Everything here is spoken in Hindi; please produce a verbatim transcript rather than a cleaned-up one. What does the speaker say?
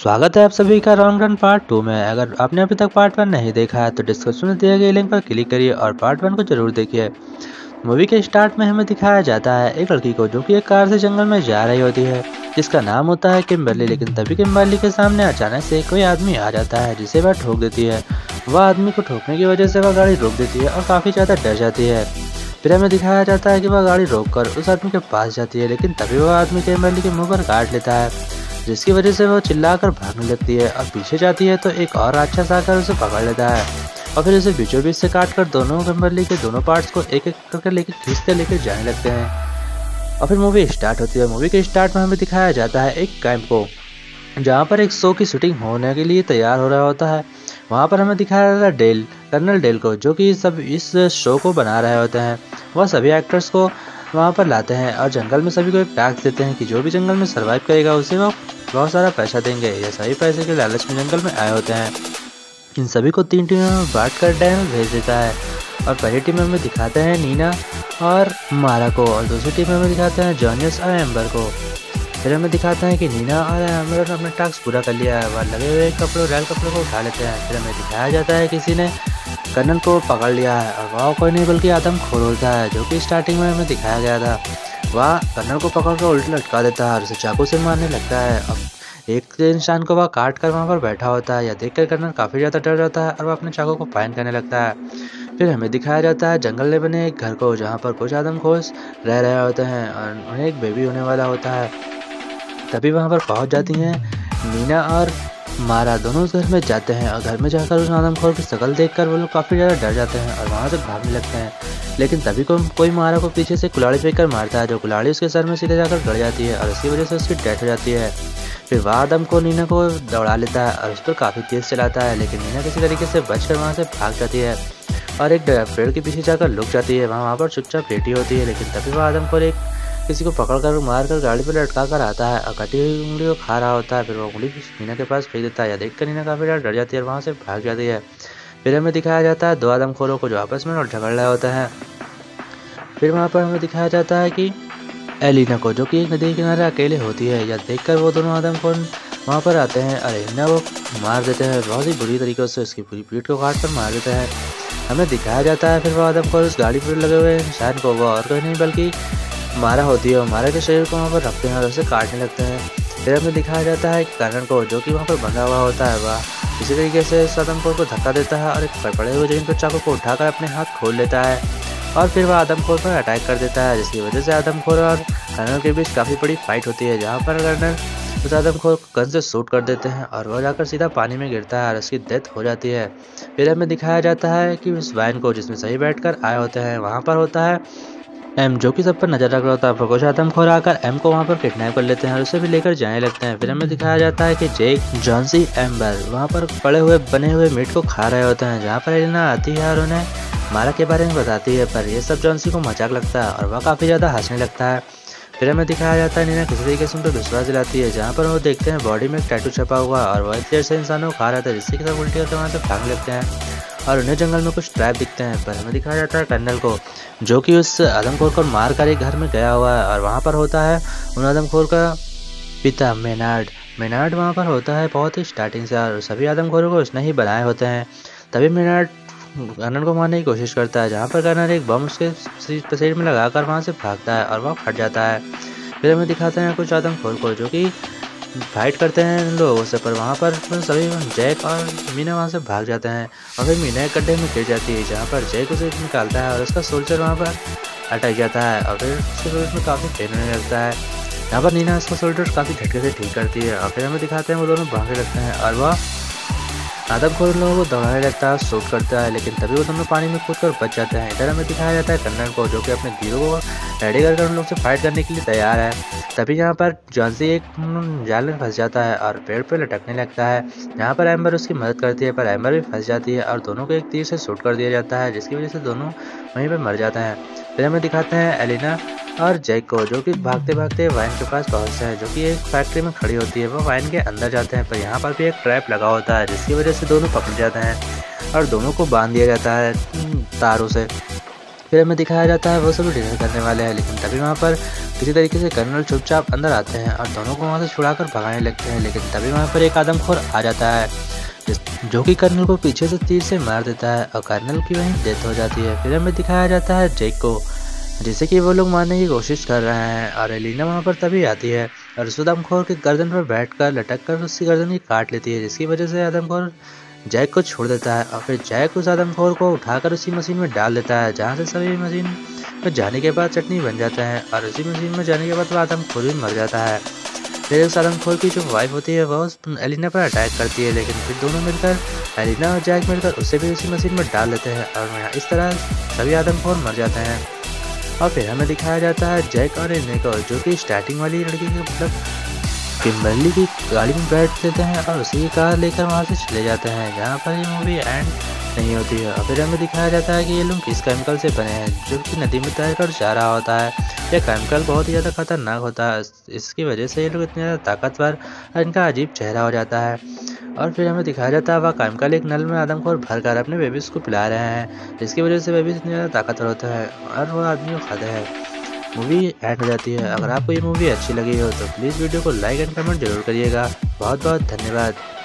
स्वागत है आप सभी का राउंड रन पार्ट टू में। अगर आपने अभी तक पार्ट वन नहीं देखा है तो डिस्क्रिप्शन में दिए गए लिंक पर क्लिक करिए और पार्ट वन को जरूर देखिए। मूवी के स्टार्ट में हमें दिखाया जाता है एक लड़की को जो कि एक कार से जंगल में जा रही होती है, जिसका नाम होता है किम्बर्ली। लेकिन तभी किम्बर्ली के सामने अचानक से कोई आदमी आ जाता है जिसे वह ठोक देती है। वह आदमी को ठोकने की वजह से वह गाड़ी रोक देती है और काफ़ी ज़्यादा डर जाती है। फिर हमें दिखाया जाता है कि वह गाड़ी रोककर उस आदमी के पास जाती है, लेकिन तभी वह आदमी किम्बर्ली के मुंह पर काट लेता है, जिसकी वजह से वो चिल्लाकर भागने लगती है और पीछे जाती है तो एक और राक्षस आकर उसे पकड़ लेता है और फिर उसे बीचों बीच से काटकर दोनों किम्बर्ली के दोनों पार्ट्स को एक एक करके लेके खींचते लेके जाने लगते हैं। और फिर मूवी स्टार्ट होती है। मूवी के स्टार्ट में हमें दिखाया जाता है एक कैंप को, जहाँ पर एक शो की शूटिंग होने के लिए तैयार हो रहा होता है। वहाँ पर हमें दिखाया जाता है डेल, कर्नल डेल को, जो कि सब इस शो को बना रहे होते हैं। वह सभी एक्टर्स को वहाँ पर लाते हैं और जंगल में सभी को एक टैक्स देते हैं कि जो भी जंगल में सरवाइव करेगा उसे वो बहुत सारा पैसा देंगे। ये सभी पैसे के लालच में जंगल में आए होते हैं। इन सभी को तीन टीमों में बांट कर डैनियल भेज देता है और पहली टीम में हमें दिखाते हैं नीना और मारा को, और दूसरी टीम में हमें दिखाते हैं जॉनियस और एम्बर को। फिर हमें दिखाते हैं कि नीना और एम्बर ने अपना टास्क पूरा कर लिया है। वह लगे हुए कपड़ों रैल कपड़ों को उठा लेते हैं। फिर हमें दिखाया जाता है किसी ने कर्नल को पकड़ लिया है और वह कोई नहीं बल्कि आदमखोर होता है, जो कि स्टार्टिंग में हमें दिखाया गया था। वह कर्नल को पकड़ कर उल्टे लटका देता है और उसे चाकू से मारने लगता है। अब एक इंसान को वह काट कर वहाँ पर बैठा होता है। यह देखकर कर्नल काफ़ी ज़्यादा डर जाता है और वह अपने चाकू को फाइन करने लगता है। फिर हमें दिखाया जाता है जंगल में बने एक घर को, जहाँ पर कुछ आदमखोर रह रहे होते हैं और उन्हें एक बेबी होने वाला होता है। तभी वहाँ पर पहुँच जाती हैं नीना और मारा, दोनों उस घर में जाते हैं और घर में जाकर उस आदमखोर की शक्ल देखकर वो लोग काफ़ी ज़्यादा डर जाते हैं और वहाँ से भागने लगते हैं। लेकिन तभी को कोई मारा को पीछे से कुल्हाड़ी फेंक कर मारता है, जो कुल्हाड़ी उसके सर में सीधे जाकर गड़ जाती है और इसकी वजह से उसकी डेथ हो जाती है। फिर वह आदम को नीना को दौड़ा लेता है और उस पर काफ़ी तेज़ चलाता है, लेकिन नीना किसी तरीके से बचकर वहाँ से भाग जाती है और एक पेड़ के पीछे जाकर लुक जाती है। वहाँ वहाँ पर चुपचाप लेटी होती है, लेकिन तभी वह आदम को एक किसी को पकड़कर मारकर गाड़ी पर लटका कर आता है और कटी हुई उंगली को खा रहा होता है। फिर वो उंगली नीना के पास फेंक देता है। या देखकर नीना काफ़ी ज़्यादा डर जाती है और वहाँ से भाग जाती है। फिर हमें दिखाया जाता है दो आदमखोरों को जो आपस में झगड़ रहे होते हैं। फिर वहाँ पर हमें दिखाया जाता है कि एलिना को, जो कि एक नदी के किनारे अकेले होती है। या देखकर वो दोनों आदमखोर वहाँ पर आते हैं और एलिना को मार देते हैं बहुत ही बुरी तरीके से, उसकी पूरी पीठ को काट कर मार देते हैं। हमें दिखाया जाता है फिर वो आदमखोर उस गाड़ी पर लगे हुए इंसान को, वो और कोई नहीं बल्कि मारा होती है और मारा के शरीर को वहाँ पर रखते हैं और उसे काटने लगते हैं। फिर हमें दिखाया जाता है कि कर्नल को, जो कि वहाँ पर बंधा हुआ होता है, वह इसी तरीके से उस आदमखोर को धक्का देता है और एक पड़े हुए जमीन पर चाकू को उठाकर अपने हाथ खोल लेता है और फिर वह आदमखोर पर अटैक कर देता है, जिसकी वजह से आदमखोर और कर्नल के बीच काफ़ी बड़ी फाइट होती है, जहाँ पर कर्नल उस आदमखोर को गन से शूट कर देते हैं और वह जाकर सीधा पानी में गिरता है और उसकी डेथ हो जाती है। फिर हमें दिखाया जाता है कि उस वैन को, जिसमें सही बैठकर आए होते हैं, वहाँ पर होता है एम, जो कि सब पर नजर रख रहा होता है। पर कुछ आदमखोर आकर एम को वहाँ पर किडनैप कर लेते हैं और उसे भी लेकर जाने लगते हैं। फिर हमें दिखाया जाता है कि जेक, जॉन्सी, एम्बर वहाँ पर पड़े हुए बने हुए मीट को खा रहे होते हैं, जहाँ पर एलिना आती है और उन्हें मारा के बारे में बताती है। पर यह सब जॉन्सी को मजाक लगता है और वह काफ़ी ज़्यादा हंसने लगता है। फिर हमें दिखाया जाता है नीना किसी तरीके से उन पर विश्वास दिलाती है, जहाँ पर वो देखते हैं बॉडी में एक टैटू छपा हुआ और वह देर से इंसानों को खा रहा था, जिससे कि सब उल्टी करके वहाँ से भागने लगते हैं और उन्हें जंगल में कुछ ट्रैप दिखते हैं। पर हमें दिखाया जाता है कर्नल को, जो कि उस आदमखोर को मार कर एक घर में गया हुआ है और वहाँ पर होता है उन आदमखोर का पिता मेनार्ड। मेनार्ड वहाँ पर होता है बहुत ही स्टार्टिंग से और सभी आदमखोरों को उसने ही बनाए होते हैं। तभी मेनार्ड कर्नल को मारने की कोशिश करता है, जहाँ पर कर्नल एक बम उसके शरीर में लगाकर वहाँ से भागता है और वह फट जाता है। फिर हमें दिखाते हैं कुछ आदमखोर को, जो कि फाइट करते हैं इन लोगों से, पर वहाँ पर सभी जैक और मीना वहाँ से भाग जाते हैं और फिर मीना एक गड्ढे में गिर जाती है, जहाँ पर जैक उसे निकालता है और उसका सोल्जर वहाँ पर अटक जाता है और फिर उसके शरीर में काफ़ी पेन होने लगता है। यहाँ पर नीना उसका सोल्जर काफ़ी झटके से ठीक करती है और फिर हमें दिखाते हैं वो दोनों भागने लगते हैं और वह आदमखोर लोगों को दौड़ाने लगता है, शूट करता है, लेकिन तभी वो दोनों पानी में कूद कर बच जाते हैं। इधर हमें दिखाया जाता है कर्नल को, जो कि अपने हीरो को रेडी करके उन लोग से फाइट करने के लिए तैयार है। तभी यहाँ पर जॉन्सी एक जाल में फंस जाता है और पेड़ पे लटकने लगता है, जहाँ पर एम्बर उसकी मदद करती है, पर एम्बर भी फंस जाती है और दोनों को एक तीर से शूट कर दिया जाता है, जिसकी वजह से दोनों वहीं पर मर जाते हैं। फिर हमें दिखाते हैं एलिना और जैक को, जो कि भागते भागते वाइन के पास पहुंचते हैं, जो कि एक फैक्ट्री में खड़ी होती है। वो वाइन के अंदर जाते हैं, पर यहाँ पर भी एक ट्रैप लगा होता है, जिसकी वजह से दोनों पकड़ जाते हैं और दोनों को बांध दिया जाता है तारों से। फिर हमें दिखाया जाता है वो सब डिनर करने वाले हैं, लेकिन तभी वहाँ पर किसी तरीके से कर्नल चुपचाप अंदर आते हैं और दोनों को वहाँ से छुड़ाकर भगाने लगते हैं, लेकिन तभी वहाँ पर एक आदमखोर आ जाता है जो कि कर्नल को पीछे से तीर से मार देता है और कर्नल की वहीं डेथ हो जाती है। फिर हमें दिखाया जाता है जैक को, जिसे कि वो लोग मारने की कोशिश कर रहे हैं और एलिना वहाँ पर तभी आती है और उस आदमखोर के गर्दन पर बैठकर लटक कर उसकी गर्दन की काट लेती है, जिसकी वजह से आदमखोर जैक को छोड़ देता है और फिर जैक उस आदमखोर को उठाकर उसी मशीन में डाल देता है, जहाँ से सभी मशीन में जाने के बाद चटनी बन जाता है और उसी मशीन में जाने के बाद वो आदमखोर भी मर जाता है। फिर उस आदमखोर की जो वाइफ होती है वह उस एलिना पर अटैक करती है, लेकिन फिर दोनों मिलकर एलिना और जैक मिलकर उसे भी उसी मशीन में डाल देते हैं और इस तरह सभी आदमखोर मर जाते हैं। और फिर हमें दिखाया जाता है जैक और एलिना को, जो कि स्टार्टिंग वाली लड़की के मतलब किम्बर्ली की गाड़ी में बैठ लेते हैं और उसी की कार लेकर वहाँ से चले जाते हैं, जहाँ पर ये मूवी एंड नहीं होती है। और फिर हमें दिखाया जाता है कि ये लोग किस केमिकल से बने हैं, जो कि नदी में तैरकर जा रहा होता है। यह केमिकल बहुत ही ज़्यादा खतरनाक होता है, इसकी वजह से ये लोग इतने ज़्यादा ताकतवर और इनका अजीब चेहरा हो जाता है। और फिर हमें दिखाया जाता है वह केमिकल एक नल में आदमखोर भरकर अपने बेबीज़ को पिला रहे हैं, जिसकी वजह से बेबीज़ इतने ज़्यादा ताकतवर होते हैं और वह आदमी को खाते हैं। मूवी एंड हो जाती है। अगर आपको ये मूवी अच्छी लगी हो तो प्लीज़ वीडियो को लाइक एंड कमेंट जरूर करिएगा। बहुत बहुत धन्यवाद।